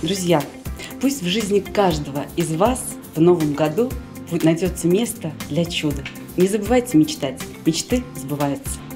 Друзья, пусть в жизни каждого из вас в новом году найдется место для чуда. Не забывайте мечтать. Мечты сбываются.